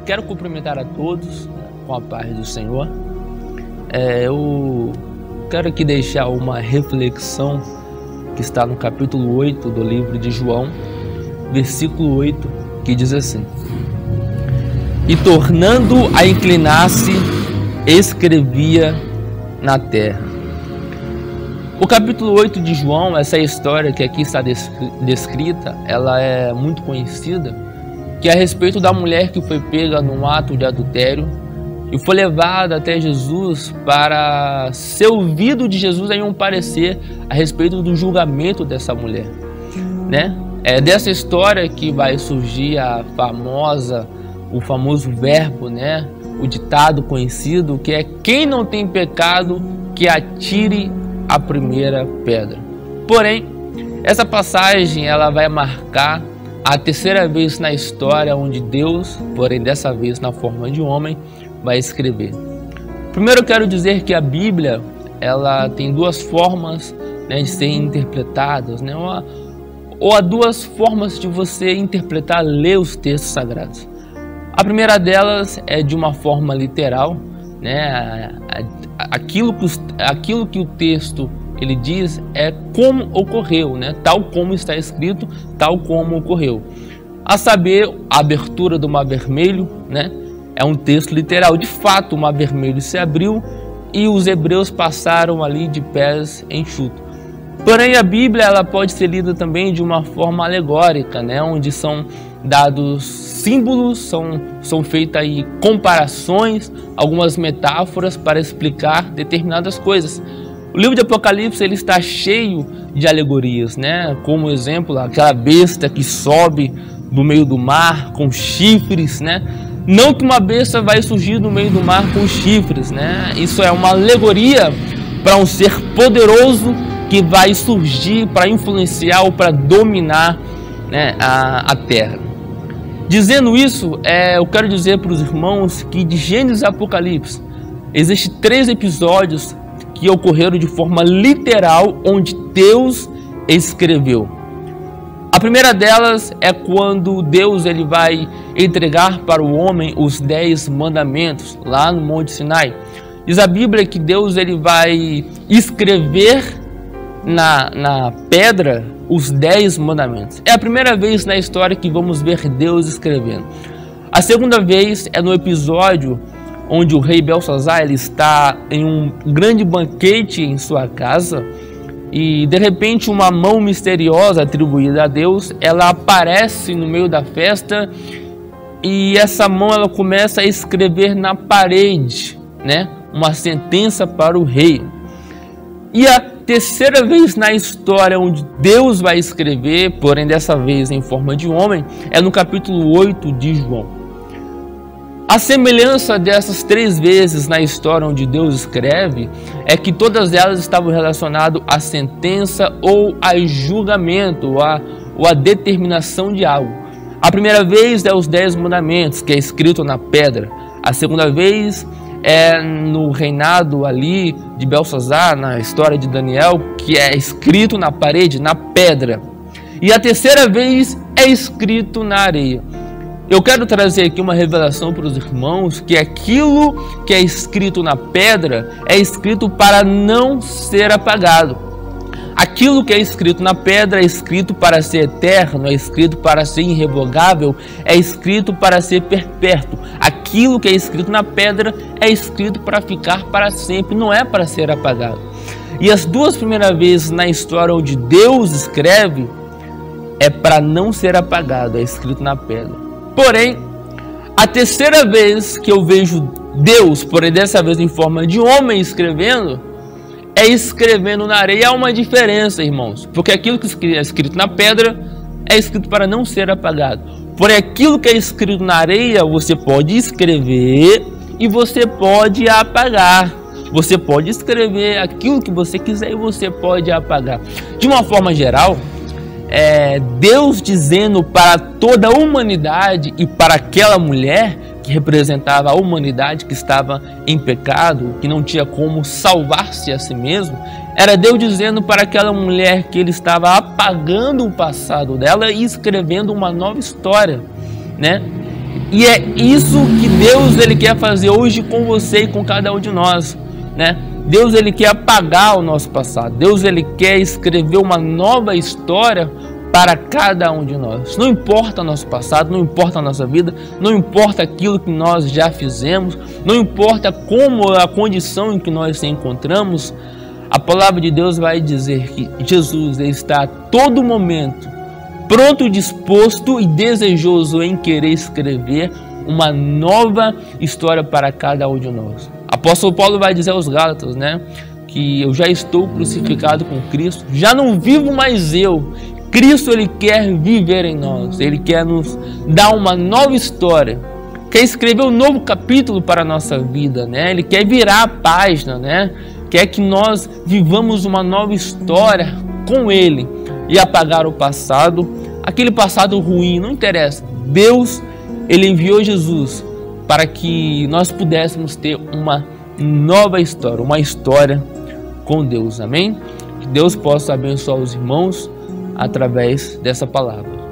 Quero cumprimentar a todos com a paz do Senhor. Eu quero aqui deixar uma reflexão que está no capítulo 8 do livro de João, versículo 8, que diz assim: E tornando a inclinar-se, escrevia na terra. O capítulo 8 de João, essa história que aqui está descrita, ela é muito conhecida, que é a respeito da mulher que foi pega num ato de adultério e foi levada até Jesus para ser ouvido de Jesus em um parecer a respeito do julgamento dessa mulher, né? É dessa história que vai surgir o famoso verbo, né? O ditado conhecido, que é: quem não tem pecado, que atire a primeira pedra. Porém, essa passagem ela vai marcar a terceira vez na história onde Deus, porém dessa vez na forma de homem, vai escrever. Primeiro eu quero dizer que a Bíblia ela tem duas formas, né, de ser interpretadas, né? Ou há duas formas de você interpretar, ler os textos sagrados. A primeira delas é de uma forma literal, né? Aquilo que o texto ele diz é como ocorreu, né? Tal como está escrito, tal como ocorreu. A saber, a abertura do Mar Vermelho, né? É um texto literal. De fato, o Mar Vermelho se abriu e os hebreus passaram ali de pés enxutos. Porém, a Bíblia ela pode ser lida também de uma forma alegórica, né? Onde são dados símbolos, são feitas aí comparações, algumas metáforas para explicar determinadas coisas. O livro de Apocalipse ele está cheio de alegorias, né? Como exemplo, aquela besta que sobe do meio do mar com chifres, né? Não que uma besta vai surgir do meio do mar com chifres, né? Isso é uma alegoria para um ser poderoso que vai surgir para influenciar ou para dominar, né, a terra. Dizendo isso, eu quero dizer para os irmãos que de Gênesis a Apocalipse existem 3 episódios que ocorreram de forma literal onde Deus escreveu. A primeira delas é quando Deus ele vai entregar para o homem os 10 mandamentos lá no Monte Sinai. Diz a Bíblia que Deus ele vai escrever na pedra os 10 mandamentos. É a primeira vez na história que vamos ver Deus escrevendo. A segunda vez é no episódio onde o rei Belsazar ele está em um grande banquete em sua casa e de repente uma mão misteriosa atribuída a Deus, ela aparece no meio da festa e essa mão ela começa a escrever na parede, né, uma sentença para o rei. E a terceira vez na história onde Deus vai escrever, porém dessa vez em forma de homem, é no capítulo 8 de João. A semelhança dessas 3 vezes na história onde Deus escreve é que todas elas estavam relacionadas à sentença ou a julgamento ou a determinação de algo. A primeira vez é os 10 mandamentos, que é escrito na pedra. A segunda vez é no reinado ali de Belsazar, na história de Daniel, que é escrito na parede, na pedra. E a terceira vez é escrito na areia. Eu quero trazer aqui uma revelação para os irmãos, que aquilo que é escrito na pedra é escrito para não ser apagado. Aquilo que é escrito na pedra é escrito para ser eterno, é escrito para ser irrevogável, é escrito para ser perpétuo. Aquilo que é escrito na pedra é escrito para ficar para sempre, não é para ser apagado. E as 2 primeiras vezes na história onde Deus escreve é para não ser apagado, é escrito na pedra. Porém, a terceira vez que eu vejo Deus, porém dessa vez em forma de homem escrevendo, é escrevendo na areia. Há uma diferença, irmãos, porque aquilo que é escrito na pedra é escrito para não ser apagado. Porém, aquilo que é escrito na areia, você pode escrever e você pode apagar. Você pode escrever aquilo que você quiser e você pode apagar. De uma forma geral, Deus dizendo para toda a humanidade e para aquela mulher que representava a humanidade que estava em pecado, que não tinha como salvar-se a si mesmo, era Deus dizendo para aquela mulher que ele estava apagando o passado dela e escrevendo uma nova história, né? E é isso que Deus ele quer fazer hoje com você e com cada um de nós, né? Deus ele quer apagar o nosso passado. Deus ele quer escrever uma nova história para cada um de nós. Não importa o nosso passado, não importa a nossa vida, não importa aquilo que nós já fizemos, não importa como a condição em que nós se encontramos, a palavra de Deus vai dizer que Jesus está a todo momento pronto, disposto e desejoso em querer escrever uma nova história para cada um de nós. Apóstolo Paulo vai dizer aos Gálatas, né, que eu já estou crucificado com Cristo, já não vivo mais eu. Cristo ele quer viver em nós, ele quer nos dar uma nova história, quer escrever um novo capítulo para a nossa vida, né? Ele quer virar a página, né? Quer que nós vivamos uma nova história com ele e apagar o passado, aquele passado ruim, não interessa. Deus ele enviou Jesus para que nós pudéssemos ter uma nova história, uma história com Deus, amém? Que Deus possa abençoar os irmãos através dessa palavra.